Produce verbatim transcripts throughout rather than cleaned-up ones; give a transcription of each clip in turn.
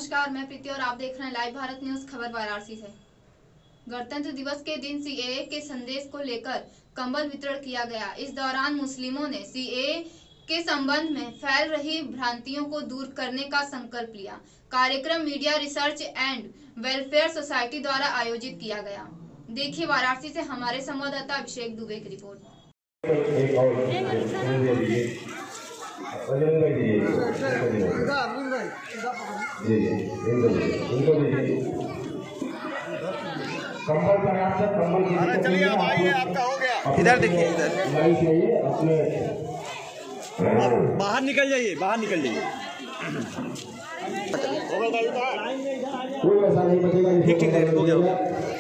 नमस्कार, मैं प्रीति और आप देख रहे हैं लाइव भारत न्यूज। खबर वाराणसी से। गणतंत्र दिवस के दिन सीएए के संदेश को लेकर कंबल वितरण किया गया। इस दौरान मुस्लिमों ने सीएए के संबंध में फैल रही भ्रांतियों को दूर करने का संकल्प लिया। कार्यक्रम media research and welfare society द्वारा आयोजित किया गया। देखिए वाराणसी से हमारे संवाददाता अभिषेक दुबे की रिपोर्ट। अरे चलिए अब आइए, आपका हो गया। इधर देखिए, इधर बाहर निकल जाइए, बाहर निकल जाइए। कोई ऐसा नहीं बचेगा। ठीक ठीक हो गया, हो गया।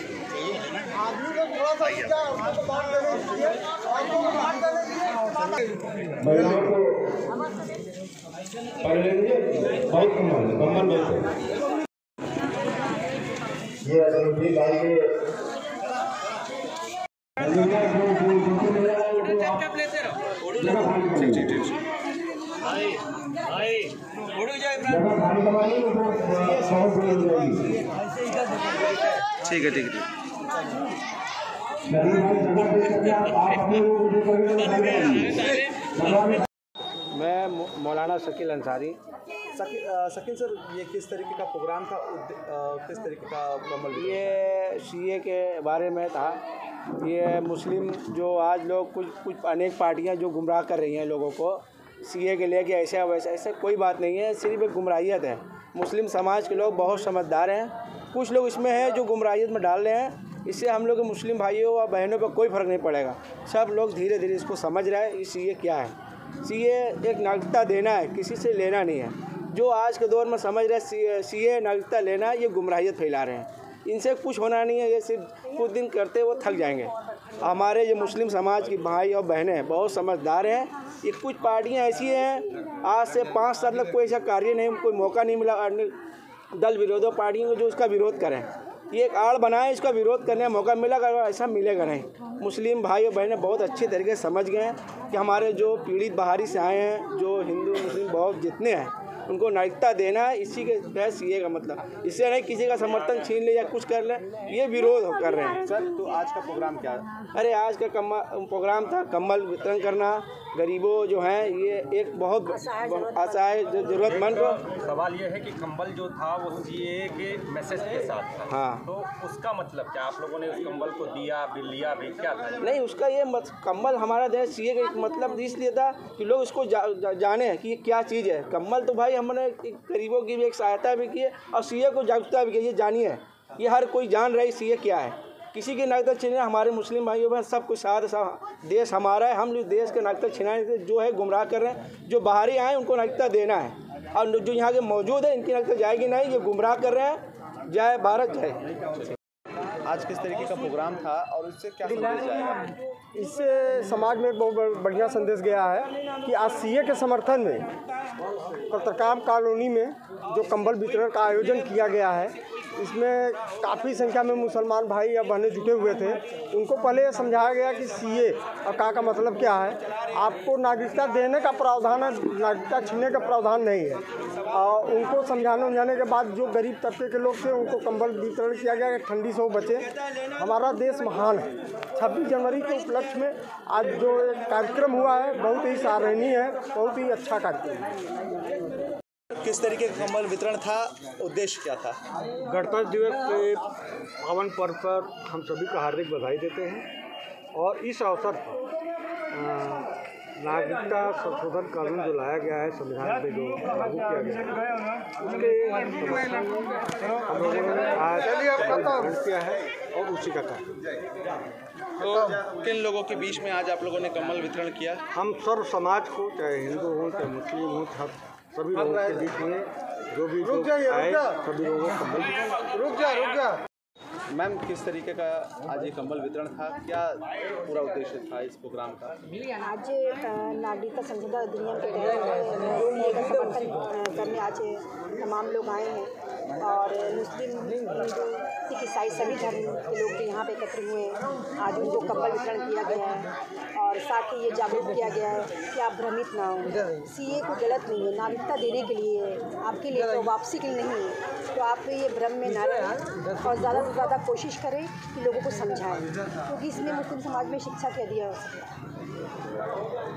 महिलाओं को पहले बहुत कमल कमल में ये अभी लाइए ठीक है, ठीक है। मैं मौलाना शकील अंसारी। शकील शकील सर, ये किस तरीके का प्रोग्राम था, किस तरीके का कमल? ये सीए के बारे में था। ये मुस्लिम जो आज लोग कुछ कुछ अनेक पार्टियां जो गुमराह कर रही हैं लोगों को सीए के लेके, ऐसा वैसा ऐसा कोई बात नहीं है, सिर्फ एक गुमराहियत है। मुस्लिम समाज के लोग बहुत समझदार हैं, कुछ लोग इसमें हैं जो गुमराहियत में डाल रहे हैं। इससे हम लोग के मुस्लिम भाइयों और बहनों पर कोई फ़र्क नहीं पड़ेगा। सब लोग धीरे धीरे इसको समझ रहे हैं ये सीए क्या है। सीए एक नागरिकता देना है, किसी से लेना नहीं है। जो आज के दौर में समझ रहे हैं सीए नागरिकता लेना, ये गुमराहियत फैला रहे हैं। इनसे कुछ होना नहीं है, ये सिर्फ कुछ दिन करते वो थक जाएंगे। हमारे ये मुस्लिम समाज की भाई और बहनें बहुत समझदार हैं। ये कुछ पार्टियां ऐसी हैं, आज से पाँच साल तक कोई ऐसा कार्य नहीं, कोई मौका नहीं मिला दल विरोधी पार्टियों को जो इसका विरोध करें। ये एक आड़ बनाए, इसका विरोध करने का मौका मिला, ऐसा मिलेगा नहीं। मुस्लिम भाई और बहनें बहुत अच्छे तरीके से समझ गए हैं कि हमारे जो पीड़ित बाहरी से आए हैं, जो हिंदू मुस्लिम बहुत जितने हैं, उनको नागरिकता देना है। इसी के तहत सीए का मतलब, इससे नहीं किसी का समर्थन छीन ले या कुछ कर ले, ये विरोध कर रहे हैं। सर, तो आज का प्रोग्राम क्या है? अरे आज का प्रोग्राम था कंबल वितरण करना। गरीबों जो हैं, ये एक बहुत असहाय जरूरतमंद को। सवाल ये है कि कंबल जो था वो सीए के मैसेज के साथ था। हाँ, तो उसका मतलब क्या, आप लोगों ने उस कंबल को दिया भी, लिया भी, क्या था? नहीं, उसका ये मत, कंबल हमारा देश सीए का मतलब इसलिए था कि लोग इसको जा, जा, जाने कि ये क्या चीज़ है। कंबल तो भाई हमने गरीबों की भी एक सहायता भी की है और सीए को जागरूकता भी की। ये जानिए, ये हर कोई जान रहा है सीए क्या है। किसी की नागरिकता छीने, हमारे मुस्लिम भाइयों में सब कुछ साथ साथ देश हमारा है। हम लोग देश के नागरिकता छीनाने जो है गुमराह कर रहे हैं। जो बाहरी आए उनको नागरिकता देना है, और जो यहाँ के मौजूद है इनकी नागरिकता जाएगी नहीं, ये गुमराह कर रहे हैं। जय भारत जय। आज किस तरीके का प्रोग्राम था और इससे क्या संदेश जाएगा? इससे समाज में बहुत बढ़िया संदेश गया है कि आज सीए के समर्थन में पत्रकार कॉलोनी में जो कंबल वितरण का आयोजन किया गया है, इसमें काफ़ी संख्या में मुसलमान भाई या बहनें जुटे हुए थे। उनको पहले यह समझाया गया कि सीए और का का मतलब क्या है। आपको नागरिकता देने का प्रावधान है, नागरिकता छीनने का प्रावधान नहीं है। और उनको समझाने उमझाने के बाद जो गरीब तबके के लोग थे उनको कंबल वितरण किया गया कि ठंडी से वो बचे। हमारा देश महान है। छब्बीस जनवरी के उपलक्ष्य में आज जो एक कार्यक्रम हुआ है, बहुत ही सराहनीय है, बहुत ही अच्छा कार्यक्रम है। किस तरीके का कंबल वितरण था, उद्देश्य क्या था? गणतंत्र दिवस के पावन पर्व पर हम सभी को हार्दिक बधाई देते हैं। और इस अवसर पर नागरिकता संशोधन कानून जो लाया गया है, संविधान में जो लागू किया गया है, उसके हम लोगों ने आज ग्रहण किया है और उसी का कार्य। तो किन लोगों के बीच में आज आप लोगों ने कंबल वितरण किया? हम सर्व समाज को, चाहे हिंदू हो चाहे मुस्लिम हो, सभी लोगों के बीच में जो भी लोग आए, सभी लोगों को कंबल। रुक जा रुक जा मैम, किस तरीके का आज ये कंबल वितरण था, क्या पूरा उद्देश्य था इस प्रोग्राम का? आज नागरिकता संशोधन अधिनियम के तहत का समर्थन करने आज तमाम लोग आए हैं। और मुस्लिम, हिंदू सिख ईसाई सभी धर्म के लोग जो यहाँ पे एकत्र हुए हैं, आज उनको कंबल वितरण किया गया है और साथ ही ये जागरूक किया गया है कि आप भ्रमित ना हो। सीए को गलत नहीं है, नागरिकता देने के लिए है, आपके लिए तो वापसी के लिए नहीं है। तो आप ये भ्रम में ना रहें और ज़्यादा से ज़्यादा कोशिश करें कि लोगों को समझाएं, क्योंकि इसमें मुस्लिम समाज में शिक्षा की अधिक आवश्यकता है।